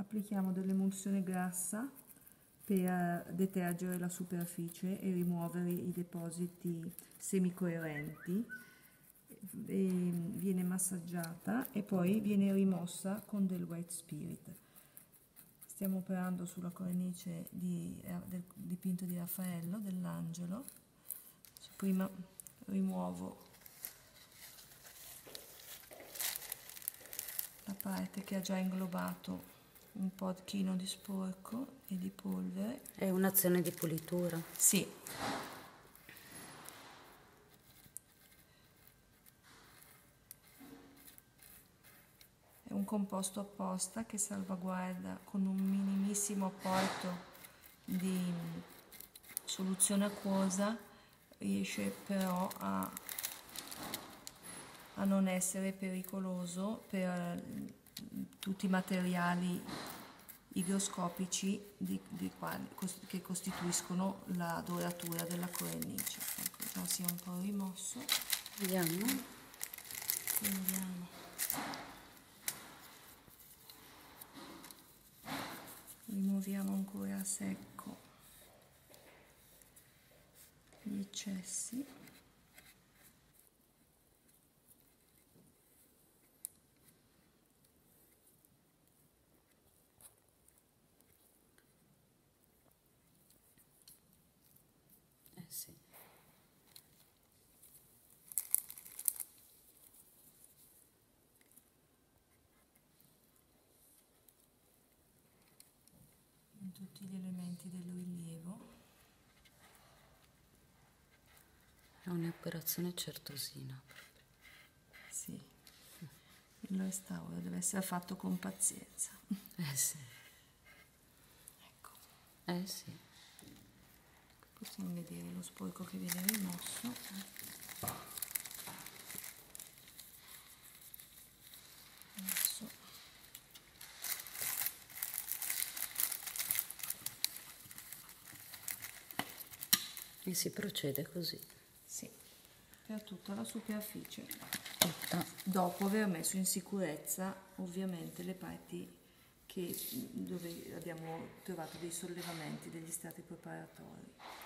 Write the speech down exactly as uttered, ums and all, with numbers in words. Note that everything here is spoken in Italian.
applichiamo dell'emulsione grassa per detergere la superficie e rimuovere i depositi semicoerenti. E viene massaggiata e poi viene rimossa con del white spirit. Stiamo operando sulla cornice di, del dipinto di Raffaello, dell'angelo. Prima rimuovo la parte che ha già inglobato un pochino di sporco e di polvere. È un'azione di pulitura? Sì. È un composto apposta che salvaguarda con un minimissimo apporto di soluzione acquosa, riesce però a, a non essere pericoloso per tutti i materiali igroscopici di, di quali, che costituiscono la doratura della cornice. Ecco, già si è un po' rimosso. Vediamo. Vediamo. Rimuoviamo ancora a secco gli eccessi. Eh sì. In tutti gli elementi del rilievo. È un'operazione certosina proprio. Sì, il restauro deve essere fatto con pazienza. Eh sì. Ecco. Eh sì. Possiamo vedere lo sporco che viene rimosso. Adesso E si procede così. sì, per tutta la superficie. Tutta. Dopo aver messo in sicurezza ovviamente le parti che, dove abbiamo trovato dei sollevamenti, degli strati preparatori.